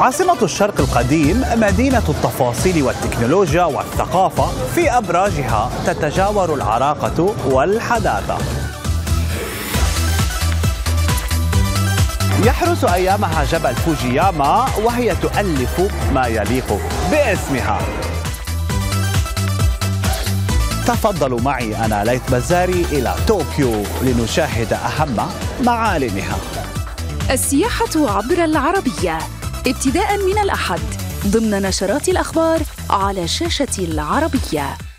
عاصمة الشرق القديم مدينة التفاصيل والتكنولوجيا والثقافة، في أبراجها تتجاور العراقة والحداثة. يحرس أيامها جبل فوجياما، وهي تؤلف ما يليق باسمها. تفضلوا معي أنا ليث بزاري إلى طوكيو لنشاهد أهم معالمها. السياحة عبر العربية، ابتداء من الأحد ضمن نشرات الأخبار على شاشة العربية.